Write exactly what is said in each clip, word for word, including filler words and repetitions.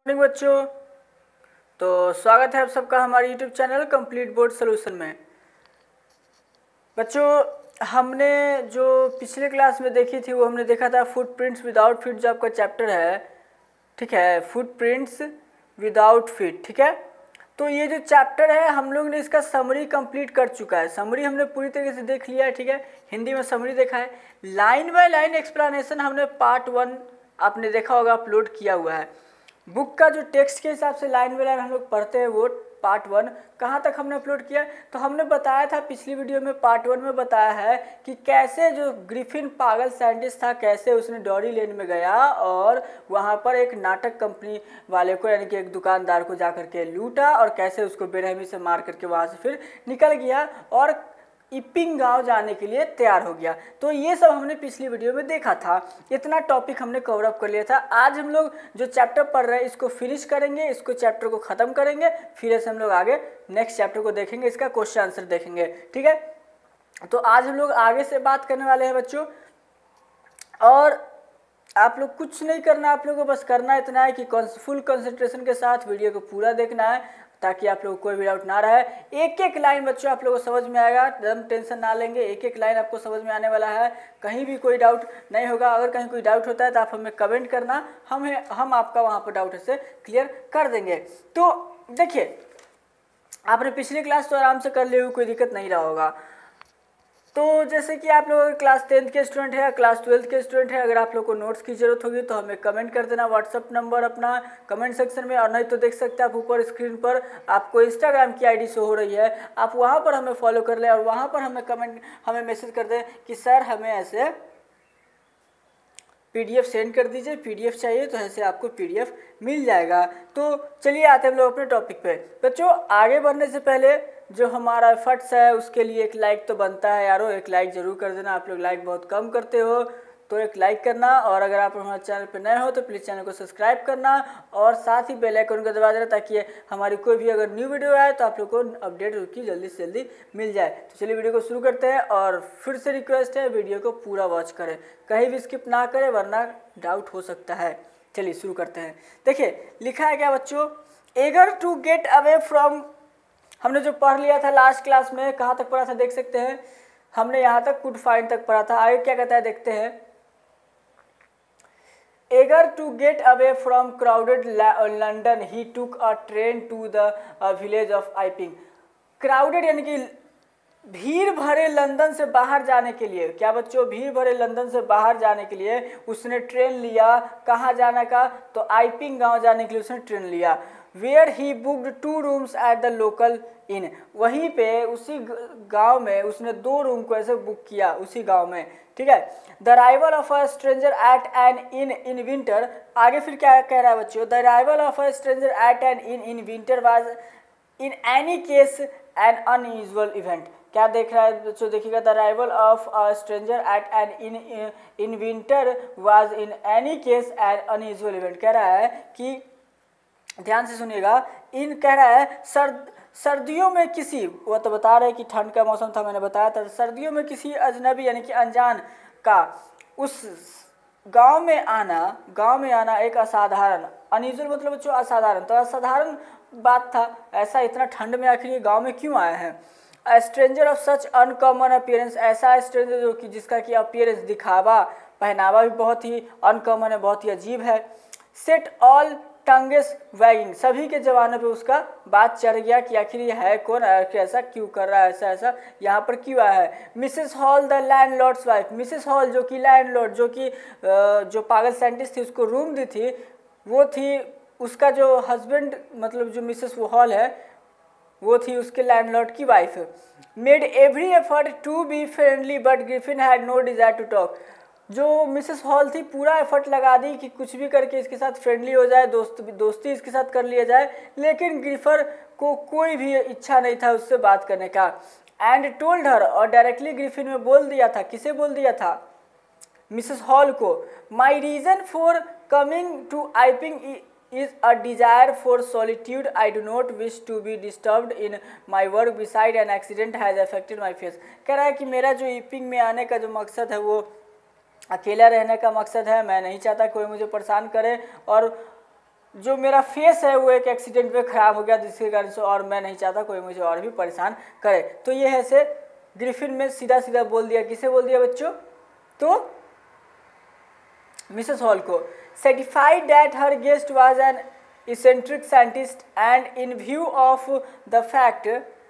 Morning बच्चों। तो स्वागत है आप सबका हमारे YouTube channel complete board solution में। बच्चों, हमने जो पिछले क्लास में देखी थी वो हमने देखा था फुटप्रिंट्स विदाउट फीट, जो आपका चैप्टर है, ठीक है, फुटप्रिंट्स विदाउट फीट। ठीक है, तो ये जो चैप्टर है हम लोग ने इसका समरी कंप्लीट कर चुका है। समरी हमने पूरी तरीके से देख लिया है। ठीक है, हिंदी में समरी देखा है, लाइन बाय लाइन एक्सप्लेनेशन हमने पार्ट वन आपने देखा होगा अपलोड किया हुआ है। बुक का जो टेक्स्ट के हिसाब से लाइन बाय लाइन हम लोग पढ़ते हैं वो पार्ट वन कहाँ तक हमने अपलोड किया, तो हमने बताया था पिछली वीडियो में, पार्ट वन में बताया है कि कैसे जो ग्रिफिन पागल साइंटिस्ट था, कैसे उसने डॉरी लेन में गया और वहाँ पर एक नाटक कंपनी वाले को, यानी कि एक दुकानदार को जा करके लूटा और कैसे उसको बेरहमी से मार करके वहाँ से फिर निकल गया और इपिंग गांव जाने के लिए तैयार हो गया। तो ये सब हमने पिछली वीडियो में देखा था, इतना टॉपिक हमने कवर अप कर लिया था। आज हम लोग जो चैप्टर पढ़ रहे हैं इसको फिनिश करेंगे, इसको चैप्टर को ख़त्म करेंगे, फिर ऐसे हम लोग आगे नेक्स्ट चैप्टर को देखेंगे, इसका क्वेश्चन आंसर देखेंगे। ठीक है, तो आज हम लोग आगे से बात करने वाले हैं बच्चों, और आप लोग कुछ नहीं करना, आप लोगों को बस करना इतना है कि फुल कंसंट्रेशन के साथ वीडियो को पूरा देखना है ताकि आप लोगों को कोई भी डाउट ना रहे। एक एक लाइन बच्चों आप लोगों को समझ में आएगा, एकदम टेंशन ना लेंगे, एक एक लाइन आपको समझ में आने वाला है, कहीं भी कोई डाउट नहीं होगा। अगर कहीं कोई डाउट होता है तो आप हमें कमेंट करना, हम हम आपका वहाँ पर डाउट से क्लियर कर देंगे। तो देखिए, आपने पिछली क्लास तो आराम से कर ली हुई, कोई दिक्कत नहीं रहा होगा। तो जैसे कि आप लोग क्लास टेंथ के स्टूडेंट है, क्लास ट्वेल्थ के स्टूडेंट है, अगर आप लोग को नोट्स की ज़रूरत होगी तो हमें कमेंट कर देना व्हाट्सअप नंबर अपना कमेंट सेक्शन में, और नहीं तो देख सकते हैं आप ऊपर स्क्रीन पर आपको इंस्टाग्राम की आईडी शो हो रही है, आप वहाँ पर हमें फॉलो कर लें और वहाँ पर हमें कमेंट हमें मैसेज कर दें कि सर हमें ऐसे पीडीएफ सेंड कर दीजिए, पीडीएफ चाहिए, तो ऐसे आपको पीडीएफ मिल जाएगा। तो चलिए आते हैं हम लोग अपने टॉपिक पे। बच्चों, आगे बढ़ने से पहले जो हमारा एफर्ट्स है उसके लिए एक लाइक तो बनता है यारो, एक लाइक ज़रूर कर देना। आप लोग लाइक बहुत कम करते हो, तो एक लाइक करना, और अगर आप हमारे चैनल पर नए हो तो प्लीज़ चैनल को सब्सक्राइब करना और साथ ही बेल आइकन को दबा देना ताकि हमारी कोई भी अगर न्यू वीडियो आए तो आप लोग को अपडेट उसकी जल्दी से जल्दी मिल जाए। तो चलिए वीडियो को शुरू करते हैं, और फिर से रिक्वेस्ट है वीडियो को पूरा वॉच करें, कहीं भी स्किप ना करें वरना डाउट हो सकता है। चलिए शुरू करते हैं। देखिए लिखा है क्या बच्चों, eager to get away from, हमने जो पढ़ लिया था लास्ट क्लास में, कहाँ तक पढ़ा था देख सकते हैं, हमने यहाँ तक कुड फाइंड तक पढ़ा था। आगे क्या कहता है देखते हैं, eager to get away from crowded London he took a train to the village of Iping. Crowded यानी कि भीड़ भरे लंदन से बाहर जाने के लिए, क्या बच्चों, भीड़ भरे लंदन से बाहर जाने के लिए उसने ट्रेन लिया। कहाँ जाने का, तो आइपिंग गांव जाने के लिए उसने ट्रेन लिया। Where he booked two rooms at the local inn, वहीं पे उसी गांव में उसने दो रूम को ऐसे बुक किया उसी गांव में। ठीक है, the arrival of a stranger at an inn in winter, आगे फिर क्या कह रहा है बच्चों, the arrival of a stranger at an inn in winter was in any case an unusual event. क्या देख रहा है बच्चों, देखिएगा, the arrival of a stranger at an inn in winter was in any case an unusual event. कह रहा है कि, ध्यान से सुनिएगा, इन कह रहा है सर्द सर्दियों में किसी, वो तो बता रहे हैं कि ठंड का मौसम था, मैंने बताया था, सर्दियों में किसी अजनबी यानी कि अनजान का उस गांव में आना, गांव में आना एक असाधारण, अनयूजुअल मतलब बच्चों असाधारण, तो असाधारण बात था, ऐसा इतना ठंड में आखिर ये गांव में क्यों आए हैं। A stranger of such uncommon appearance, ऐसा स्ट्रेंजर जो कि जिसका कि अपीयरेंस, दिखावा, पहनावा भी बहुत ही अनकॉमन है, बहुत ही अजीब है। सेट ऑल टंगेस वैगिंग, सभी के जवानों पे उसका बात चढ़ गया कि आखिर ये है कौन, ऐसा क्यों कर रहा है, ऐसा ऐसा यहाँ पर क्यों आया है। Mrs Hall the landlord's wife, Mrs Hall जो कि लैंडलॉर्ड, जो कि जो पागल साइंटिस्ट थी उसको रूम दी थी, वो थी उसका जो हस्बैंड, मतलब जो मिसेस वो हॉल है वो थी उसके लैंडलॉर्ड की wife. Made every effort to be friendly but Griffin had no desire to talk, जो मिसेस हॉल थी पूरा एफर्ट लगा दी कि कुछ भी करके इसके साथ फ्रेंडली हो जाए, दोस्त दोस्ती इसके साथ कर लिया जाए, लेकिन ग्रिफर को कोई भी इच्छा नहीं था उससे बात करने का। एंड टोल्ड हर, और डायरेक्टली ग्रिफिन में बोल दिया था, किसे बोल दिया था, मिसेस हॉल को, my reason for coming to Iping is a desire for solitude. I do not wish to be disturbed in my work. Beside an accident has affected my face. कह रहा है कि मेरा जो ईपिंग में आने का जो मकसद है वो अकेला रहने का मकसद है, मैं नहीं चाहता कोई मुझे परेशान करे, और जो मेरा फेस है वो एक एक्सीडेंट में ख़राब हो गया, जिसके कारण से और मैं नहीं चाहता कोई मुझे और भी परेशान करे। तो ये है से ग्रिफिन ने सीधा सीधा बोल दिया, किसे बोल दिया बच्चों? तो मिसेस हॉल को। Satisfied that her guest was an eccentric scientist and in view of the fact,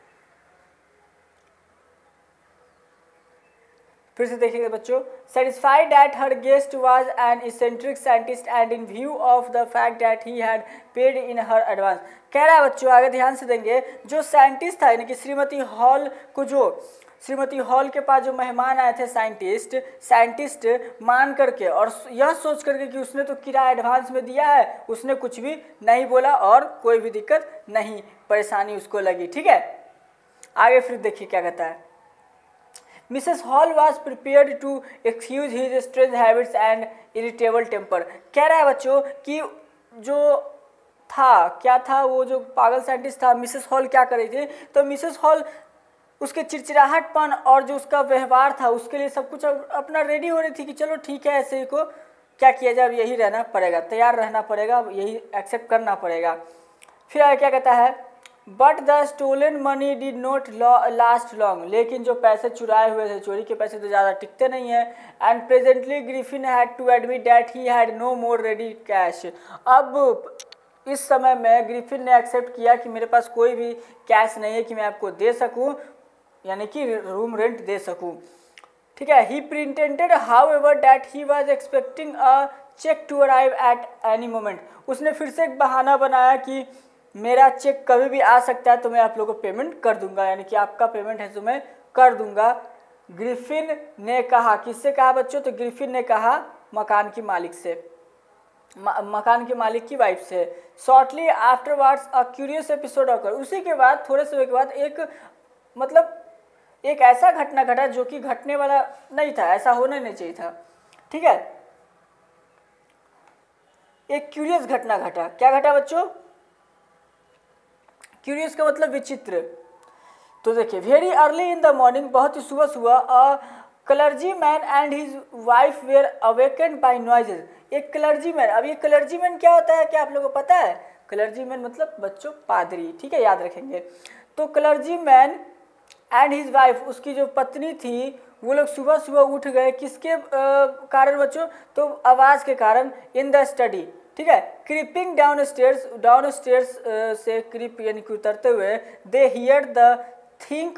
फिर से देखिएगा बच्चों, satisfied that her guest was an eccentric scientist and in view of the fact that he had paid in her advance. कह रहा है बच्चों, आगे ध्यान से देंगे, जो साइंटिस्ट था यानी कि श्रीमती हॉल को, जो श्रीमती हॉल के पास जो मेहमान आए थे साइंटिस्ट साइंटिस्ट मान करके और यह सोच करके कि उसने तो किराया एडवांस में दिया है, उसने कुछ भी नहीं बोला और कोई भी दिक्कत नहीं परेशानी उसको लगी। ठीक है, आगे फिर देखिए क्या कहता है। Mrs Hall was prepared to excuse his strange habits and irritable temper. कह रहा है बच्चों कि जो था, क्या था वो जो पागल साइंटिस्ट था, मिसेस हॉल क्या कर रही थी, तो मिसेस हॉल उसके चिड़चिड़ाहटपन और जो उसका व्यवहार था उसके लिए सब कुछ अपना रेडी हो रही थी कि चलो ठीक है, ऐसे ही को क्या किया जाए, यही रहना पड़ेगा, तैयार रहना पड़ेगा, यही एक्सेप्ट करना पड़ेगा। फिर आगे क्या कहता है, but the stolen money did not last long, लेकिन जो पैसे चुराए हुए थे, चोरी के पैसे तो ज़्यादा टिकते नहीं हैं। And presently Griffin had to admit that he had no more ready cash. अब इस समय में ग्रिफिन ने एक्सेप्ट किया कि मेरे पास कोई भी कैश नहीं है कि मैं आपको दे सकूं, यानी कि रूम रेंट दे सकूं। ठीक है, he pretended however that he was expecting a cheque to arrive at any moment. उसने फिर से एक बहाना बनाया कि मेरा चेक कभी भी आ सकता है, तो मैं आप लोगों को पेमेंट कर दूंगा, यानी कि आपका पेमेंट है तो मैं कर दूंगा। ग्रिफिन ने कहा, किससे कहा बच्चों? तो ग्रिफिन ने कहा मकान की मालिक से, मकान के मालिक की वाइफ से। Shortly afterwards a curious episode occur, उसी के बाद थोड़े समय के बाद एक मतलब एक ऐसा घटना घटा जो कि घटने वाला नहीं था, ऐसा होना नहीं चाहिए था। ठीक है, एक क्यूरियस घटना घटा। क्या घटा बच्चों? क्यूरियस का मतलब विचित्र। तो देखिए, very early in the morning, बहुत ही सुबह सुबह, a clergyman and his wife were awakened by noises. एक क्लर्जी मैन, अब ये क्लर्जी मैन क्या होता है, क्या आप लोगों को पता है? क्लर्जी मैन मतलब बच्चों पादरी। ठीक है, याद रखेंगे। तो clergyman and his wife, उसकी जो पत्नी थी, वो लोग सुबह सुबह उठ गए। किसके कारण बच्चों? तो आवाज़ के कारण। इन द स्टडी, ठीक है, creeping downstairs, downstairs से क्रीप यानी कि उतरते हुए, they hear the think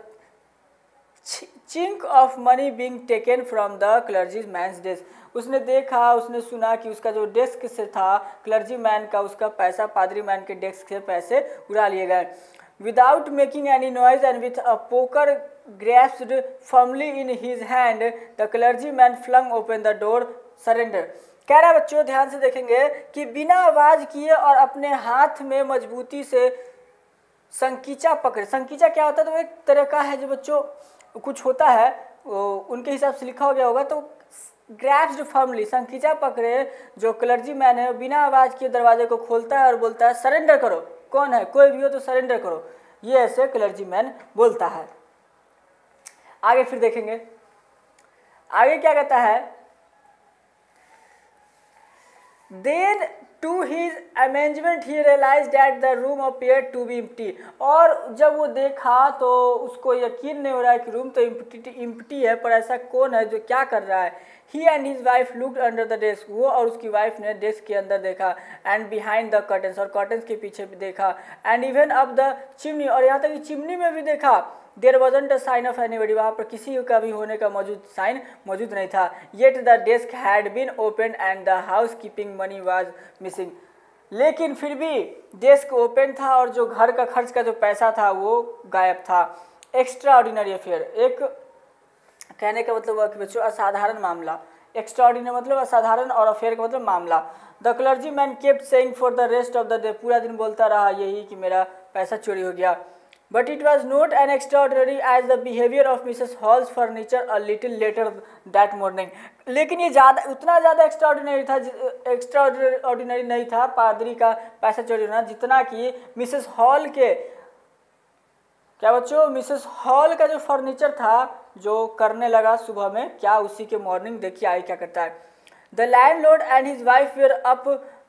chink of money being taken from the clergyman's desk. उसने देखा, उसने सुना कि उसका जो डेस्क से था क्लर्जी मैन का, उसका पैसा पादरी मैन के डेस्क से पैसे उड़ा लिए गए। Without making any noise and with a poker grasped firmly in his hand, the clergyman flung open the door surrender. कह रहा है बच्चों, ध्यान से देखेंगे कि बिना आवाज़ किए और अपने हाथ में मजबूती से संकीचा पकड़े। संकीचा क्या होता है? तो एक तरह का है जो बच्चों कुछ होता है, उनके हिसाब से लिखा हो गया होगा। तो ग्रैप्स्ड फर्मली, संकीचा पकड़े जो क्लर्जी मैन है, बिना आवाज़ किए दरवाजे को खोलता है और बोलता है सरेंडर करो, कौन है, कोई भी हो तो सरेंडर करो। ये ऐसे क्लर्जी मैन बोलता है। आगे फिर देखेंगे, आगे क्या कहता है, then to his amazement he realised that the room appeared to be empty. और जब वो देखा तो उसको यकीन नहीं हो रहा है कि रूम तो इम्प्टी इम्प्टी है, पर ऐसा कौन है जो क्या कर रहा है। He and his wife looked under the desk, वो और उसकी वाइफ ने डेस्क के अंदर देखा, एंड बिहाइंड द कर्टन्स, और कर्टन्स के पीछे भी देखा, and even up the chimney, और यहाँ तक कि चिमनी में भी देखा। There wasn't a sign of anybody, वहाँ पर किसी का भी होने का मौजूद साइन मौजूद नहीं था। Yet the desk had been open and the housekeeping money was missing, लेकिन फिर भी डेस्क ओपन था और जो घर का खर्च का जो पैसा था वो गायब था। एक्स्ट्रा ऑर्डिनरी अफेयर, एक कहने का मतलब हुआ कि बच्चों असाधारण मामला। एक्स्ट्रा ऑर्डिनरी मतलब असाधारण और अफेयर का मतलब मामला। The clergyman kept saying for the rest of the day, पूरा दिन बोलता रहा यही कि मेरा पैसा चोरी हो गया। But it was not an extraordinary as the behavior of Mrs Hall's furniture a little later that morning. लेकिन ये ज़्यादा उतना ज़्यादा एक्स्ट्राऑर्डिनरी था, एक्स्ट्राऑर्डिनरी नहीं था पादरी का पैसा चोरी होना, जितना कि मिसेस हॉल के, क्या बच्चों, मिसेस हॉल का जो फर्नीचर था जो करने लगा सुबह में, क्या उसी के मॉर्निंग देखिए आगे क्या करता है। The landlord and his wife were up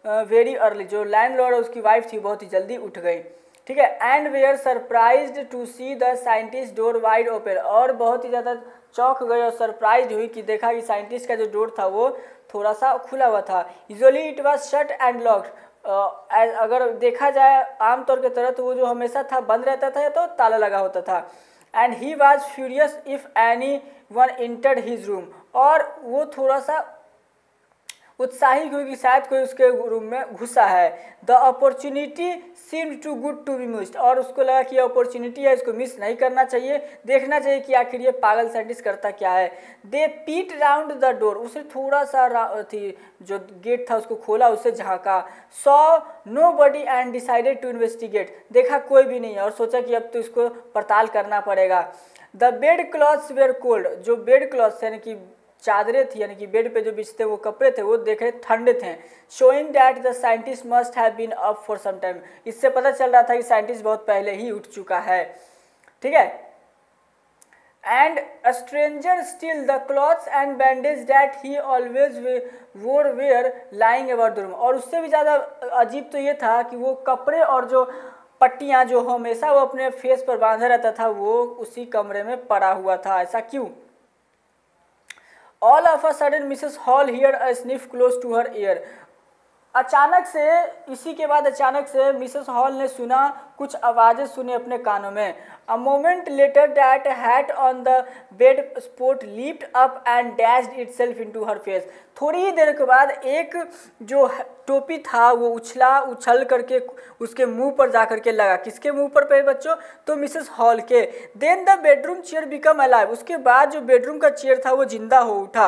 very early, जो लैंडलॉर्ड उसकी वाइफ थी बहुत ही जल्दी उठ गई, ठीक है। And they are surprised to see the scientist door wide open, और बहुत ही ज़्यादा चौंक गए और सरप्राइज हुई कि देखा कि साइंटिस्ट का जो डोर था वो थोड़ा सा खुला हुआ था। Usually it was shut and locked, अगर देखा जाए आमतौर के तरह तो वो जो हमेशा था बंद रहता था या तो ताला लगा होता था। And he was furious if anyone entered his room, और वो थोड़ा सा उत्साहित हुई कि शायद कोई उसके रूम में घुसा है। The opportunity seemed too good to be missed, और उसको लगा कि ये अपॉर्चुनिटी है, इसको मिस नहीं करना चाहिए, देखना चाहिए कि आखिर ये पागल साइंटिस्ट करता क्या है। दे पीट राउंड द डोर, उसने थोड़ा सा थी जो गेट था उसको खोला, उससे झाँका। Saw nobody and decided to investigate, देखा कोई भी नहीं है और सोचा कि अब तो इसको पड़ताल करना पड़ेगा। The bedclothes were cold, जो बेड क्लॉथ्स यानी कि चादरें थी यानी कि बेड पे जो बिछते वो कपड़े थे वो देखे ठंडे थे। Showing that the scientist must have been up for some time, इससे पता चल रहा था कि साइंटिस्ट बहुत पहले ही उठ चुका है, ठीक है। And a stranger still the clothes and bandage that he always wore were lying about the room, और उससे भी ज़्यादा अजीब तो ये था कि वो कपड़े और जो पट्टियाँ जो हमेशा वो अपने फेस पर बांधा रहता था वो उसी कमरे में पड़ा हुआ था। ऐसा क्यों? All of a sudden Mrs Hall heard a sniff close to her ear, अचानक से इसी के बाद अचानक से मिसेस हॉल ने सुना कुछ आवाज़ें सुनी अपने कानों में। A moment later that hat on the bed spot leaped up and dashed itself into her face, थोड़ी ही देर के बाद एक जो टोपी था वो उछला उछल करके उसके मुंह पर जा करके लगा। किसके मुंह पर पे बच्चों? तो मिसेस हॉल के। Then the bedroom chair become alive, उसके बाद जो बेडरूम का चेयर था वो जिंदा हो उठा।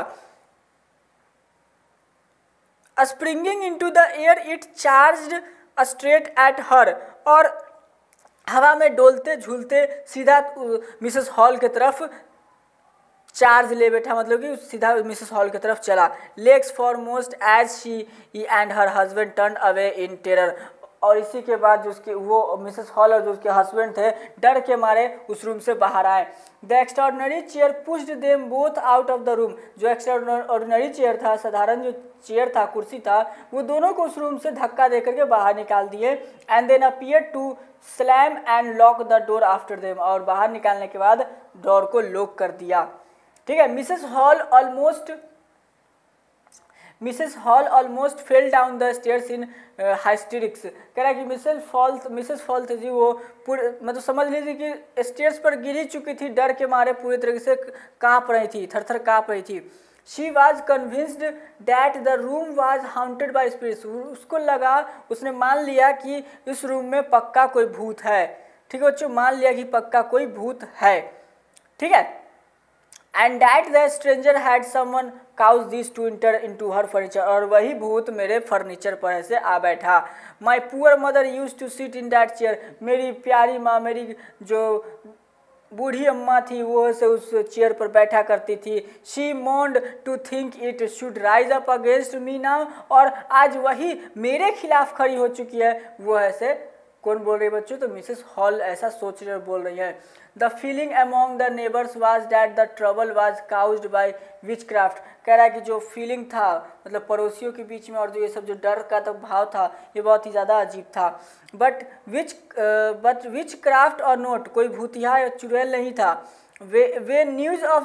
Springing into the air it charged straight at her, और हवा में डोलते झूलते सीधा मिसेस हॉल की तरफ चार्ज ले बैठा, मतलब कि सीधा मिसेस हॉल की तरफ चला। Legs foremost as she and her husband turn away in terror, और इसी के बाद जो उसके वो मिसेस हॉल और जो उसके हस्बैंड थे डर के मारे उस रूम से बाहर आए। The extraordinary chair pushed them both out of the room, जो एक्स्ट्राऑर्डिनरी चेयर था, साधारण जो चेयर था, कुर्सी था, वो दोनों को उस रूम से धक्का दे करके बाहर निकाल दिए। And then appear to slam and lock the door after them, और बाहर निकालने के बाद डोर को लॉक कर दिया, ठीक है। Mrs Hall almost Mrs Hall almost fell down the stairs in hysterics, कह रहा है कि मिसेस फॉल मिसेस फॉल थी वो पूरे मतलब समझ लीजिए कि स्टेयर्स पर गिरी चुकी थी, डर के मारे पूरी तरीके से काँप रही थी, थर थर काँप रही थी। She was convinced that the room was haunted by spirits, उसको लगा, उसने मान लिया कि इस रूम में पक्का कोई भूत है, ठीक है बच्चों, मान लिया कि पक्का कोई भूत है, ठीक है। And that the stranger had someone cause this to enter into her furniture, और वही भूत मेरे फर्नीचर पर ऐसे आ बैठा। My poor mother use to sit in that chair, मेरी प्यारी माँ, मेरी जो बूढ़ी अम्मा थी वो से उस चेयर पर बैठा करती थी। She moaned to think it should rise up against me now, और आज वही मेरे खिलाफ खड़ी हो चुकी है। वो ऐसे कौन बोल रही है बच्चों? तो मिसेस हॉल ऐसा सोच रही और बोल रही है। The feeling among the neighbours was that the trouble was caused by witchcraft, कह रहा है कि जो फीलिंग था मतलब पड़ोसियों के बीच में और जो ये सब जो डर का तो भाव था ये बहुत ही ज़्यादा अजीब था। But witch but witchcraft or not, कोई भूतिया या चुड़ैल नहीं था। Way way news of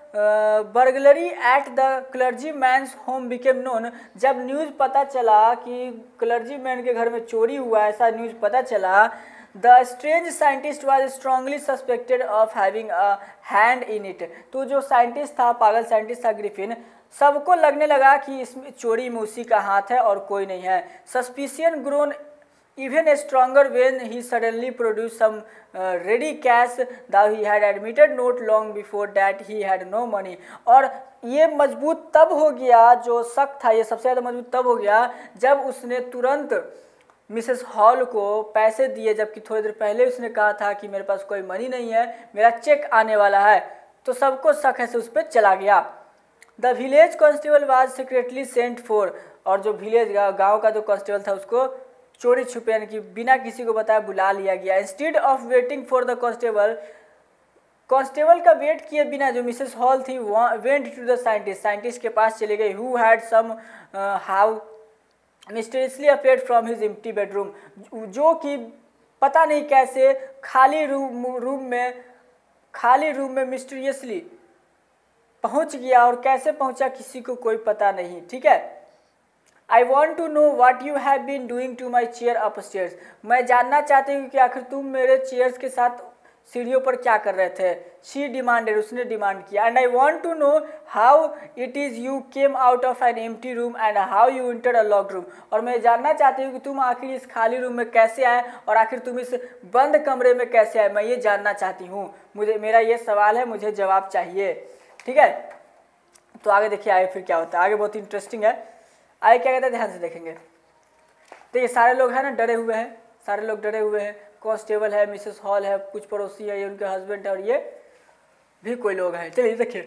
the burglary at the clergyman's home became known, जब न्यूज़ पता चला कि क्लर्जी मैन के घर में चोरी हुआ, ऐसा न्यूज़ पता चला, the strange scientist was strongly suspected of having a hand in it, तो जो साइंटिस्ट था, पागल साइंटिस्ट था ग्रिफिन, सबको लगने लगा कि इसमें चोरी में उसी का हाथ है और कोई नहीं है। Suspicion grown even stronger when he suddenly produced some uh, ready cash that he had admitted not long before that he had no money, और ये मजबूत तब हो गया, जो शक था ये सबसे ज़्यादा मजबूत तब हो गया जब उसने तुरंत मिसेस हॉल को पैसे दिए, जबकि थोड़ी देर पहले उसने कहा था कि मेरे पास कोई मनी नहीं है, मेरा चेक आने वाला है, तो सबको शक है से उस पर चला गया। The village constable was secretly sent for, और जो विलेज गाँव का जो कॉन्स्टेबल था उसको चोरी छुपे यानी कि बिना किसी को बताया बुला लिया गया। Instead of waiting for the constable, constable का वेट किए बिना जो मिसेस हॉल थी went to the scientist, scientist के पास चले गए। Who had somehow mysteriously appeared from his empty bedroom, जो कि पता नहीं कैसे खाली रूम रूम में खाली रूम में मिस्टीरियसली पहुंच गया, और कैसे पहुंचा किसी को कोई पता नहीं। ठीक है, I want to know what you have been doing to my chair upstairs, मैं जानना चाहती हूँ कि आखिर तुम मेरे चेयर्स के साथ सीढ़ियों पर क्या कर रहे थे। शी डिमांडेड, उसने डिमांड किया। And I want to know how it is you came out of an empty room and how you enter a locked room, और मैं जानना चाहती हूँ कि तुम आखिर इस खाली रूम में कैसे आए और आखिर तुम इस बंद कमरे में कैसे आए, मैं ये जानना चाहती हूँ, मुझे मेरा ये सवाल है, मुझे जवाब चाहिए। ठीक है, तो आगे देखिए आगे फिर क्या होता है, आगे बहुत इंटरेस्टिंग है। आगे क्या कहते हैं, ध्यान से देखेंगे। देखिए सारे लोग हैं ना डरे हुए हैं, सारे लोग डरे हुए हैं। कांस्टेबल है, मिसेस हॉल है, कुछ पड़ोसी है, ये उनके हस्बैंड है, और ये भी कोई लोग हैं। चलिए देखिए,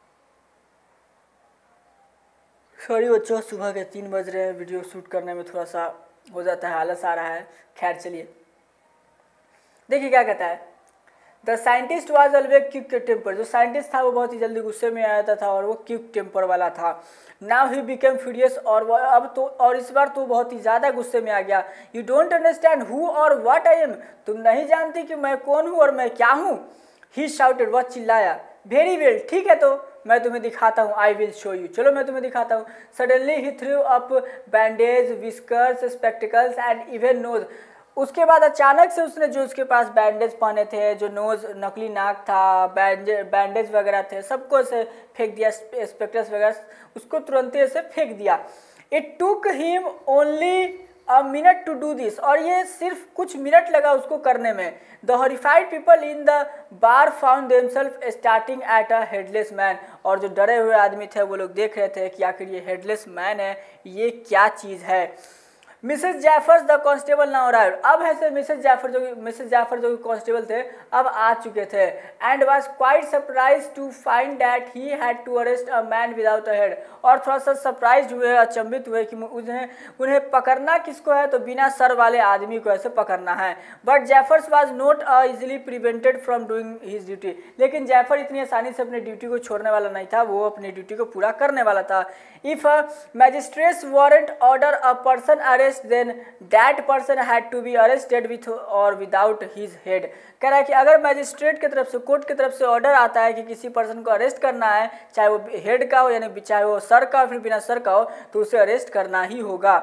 सॉरी बच्चों, सुबह के तीन बज रहे हैं, वीडियो शूट करने में थोड़ा सा हो जाता है, आलस आ रहा है। खैर चलिए देखिए क्या कहता है। The scientist was always quick temper, जो साइंटिस्ट था वो बहुत ही जल्दी गुस्से में आ जाता था और वो क्विक टेम्पर वाला था। नाउ ही बिकेम फ्यूरियस, और वो अब तो और इस बार तो बहुत ही ज़्यादा गुस्से में आ गया। You don't understand who or what I am, तुम नहीं जानती कि मैं कौन हूँ और मैं क्या हूँ। ही शाउटेड, वह चिल्लाया। वेरी वेल, ठीक है तो मैं तुम्हें दिखाता हूँ, आई विल शो यू, चलो मैं तुम्हें दिखाता हूँ। Suddenly he threw up bandage, whiskers, spectacles and even nose, उसके बाद अचानक से उसने जो उसके पास बैंडेज पहने थे, जो नोज नकली नाक था, बैंडेज बैंडेज वगैरह थे, सबको ऐसे फेंक दिया, स्पेक्टर्स वगैरह, उसको तुरंत ऐसे फेंक दिया। It took him only a minute to do this, और ये सिर्फ कुछ मिनट लगा उसको करने में। The horrified people in the bar found themselves starting at a headless man, और जो डरे हुए आदमी थे वो लोग देख रहे थे कि आखिर ये हेडलेस मैन है, ये क्या चीज़ है। Mrs Jaffers the constable now arrived, अब ऐसे मिसेस जैफर जो मिसेस जैफर जो कांस्टेबल थे अब आ चुके थे। And was quite surprise to find that he had to arrest a man without a head, और थोड़ा सा सरप्राइज हुए, अचंभित हुए कि उन्हें उन्हें पकड़ना किसको है, तो बिना सर वाले आदमी को ऐसे पकड़ना है। But Jaffers was not easily prevented from doing his duty, लेकिन जैफर इतनी आसानी से अपनी ड्यूटी को छोड़ने वाला नहीं था, वो अपनी ड्यूटी को पूरा करने वाला था। If a magistrate's warrant order a person arrest then that person had to be arrested with or without his head, कह रहा है कि अगर मैजिस्ट्रेट की तरफ से, कोर्ट की तरफ से ऑर्डर आता है कि किसी पर्सन को अरेस्ट करना है, चाहे वो हेड का हो यानी चाहे वो सर का फिर बिना सर का हो, तो उसे अरेस्ट करना ही होगा।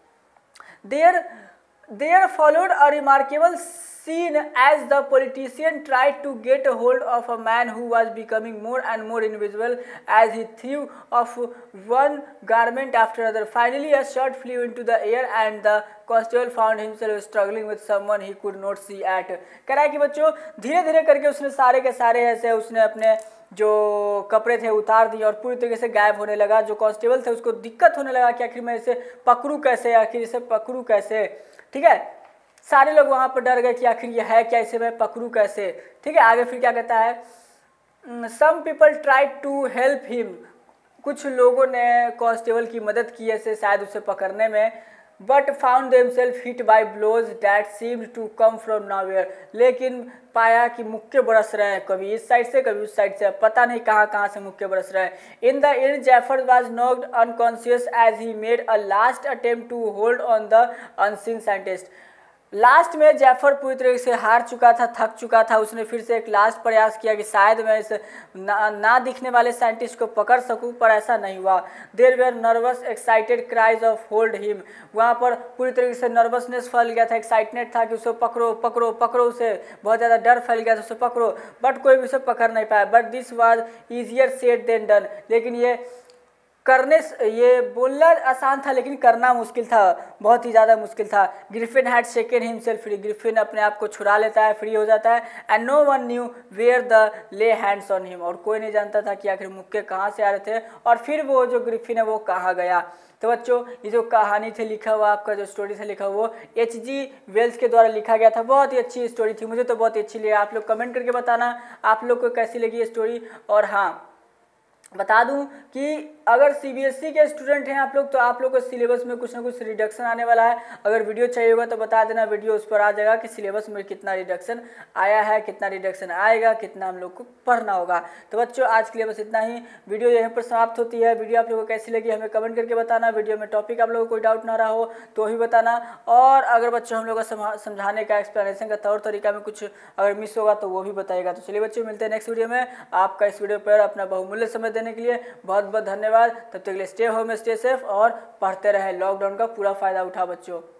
There there followed a remarkable scene as the politician tried to get a hold of a man who was becoming more and more invisible as he threw off one garment after another. Finally a shot flew into the air and the constable found himself struggling with someone he could not see at. कह रहा है कि बच्चों धीरे धीरे करके उसने सारे के सारे ऐसे उसने अपने जो कपड़े थे उतार दिए और पूरी तरीके से गायब होने लगा। जो कांस्टेबल थे उसको दिक्कत होने लगा कि आखिर मैं इसे पकड़ूँ कैसे, आखिर इसे पकड़ूँ कैसे। ठीक है, सारे लोग वहाँ पर डर गए कि आखिर ये है क्या, इसे मैं पकड़ूँ कैसे। ठीक है, आगे फिर क्या कहता है, some people try to help him, कुछ लोगों ने कांस्टेबल की मदद की ऐसे शायद उसे पकड़ने में। But found themselves hit by blows that seemed to come from nowhere, लेकिन पाया कि मुक्के बरस रहे हैं, कभी इस साइड से कभी उस साइड से, पता नहीं कहाँ कहाँ से मुक्के बरस रहे हैं। In the end Jaffer was knocked unconscious as he made a last attempt to hold on the unseen scientist. Last में जैफर पूरी तरीके से हार चुका था, थक चुका था। उसने फिर से एक लास्ट प्रयास किया कि शायद मैं इस ना, ना दिखने वाले साइंटिस्ट को पकड़ सकूं, पर ऐसा नहीं हुआ। There were nervous excited cries of hold him, वहाँ पर पूरी तरीके से नर्वसनेस फैल गया था, एक्साइटमेंट था कि उसे पकड़ो पकड़ो पकड़ो, उसे बहुत ज़्यादा डर फैल गया था, उसे पकड़ो, बट कोई भी उसे पकड़ नहीं पाया। But this was easier said than done, लेकिन ये करने ये बोलना आसान था लेकिन करना मुश्किल था, बहुत ही ज़्यादा मुश्किल था। Griffin had shaken himself free, Griffin अपने आप को छुड़ा लेता है, फ्री हो जाता है। And no one knew where the lay hands on him, और कोई नहीं जानता था कि आखिर मुक्के कहाँ से आ रहे थे और फिर वो जो ग्रिफिन है वो कहाँ गया। तो बच्चों ये जो कहानी थे लिखा हुआ, आपका जो स्टोरी था लिखा हुआ, एच जी वेल्स के द्वारा लिखा गया था। बहुत ही अच्छी स्टोरी थी, मुझे तो बहुत ही अच्छी लगी। आप लोग कमेंट करके बताना आप लोग को कैसी लगी ये स्टोरी। और हाँ, बता दूं कि अगर सीबीएसई के स्टूडेंट हैं आप लोग तो आप लोग को सिलेबस में कुछ ना कुछ रिडक्शन आने वाला है। अगर वीडियो चाहिए होगा तो बता देना, वीडियो उस पर आ जाएगा कि सिलेबस में कितना रिडक्शन आया है, कितना रिडक्शन आएगा, कितना हम लोग को पढ़ना होगा। तो बच्चों आज के लिए बस इतना ही, वीडियो यहीं पर समाप्त होती है। वीडियो आप लोगों को कैसी लगी हमें कमेंट करके बताना। वीडियो में टॉपिक आप लोगों को कोई डाउट ना रहा हो तो भी बताना। और अगर बच्चों हम लोग का समझाने का, एक्सप्लेनेशन का तौर तरीका में कुछ अगर मिस होगा तो वो भी बताएगा। तो चलिए बच्चों मिलते हैं नेक्स्ट वीडियो में। आपका इस वीडियो पर अपना बहुमूल्य समय देने के लिए बहुत बहुत धन्यवाद। तब तक के लिए स्टे होम, स्टे सेफ और पढ़ते रहे। लॉकडाउन का पूरा फायदा उठा बच्चों।